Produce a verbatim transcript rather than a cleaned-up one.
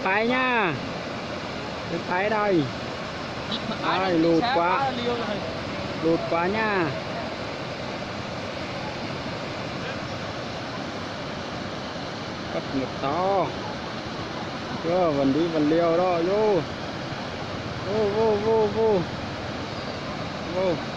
phải nha, bên phải đây. Đây, lụt quá, lụt quá nha. Cất ngực to chưa, vẫn đi vẫn liều đó, vô vô vô vô vô vô.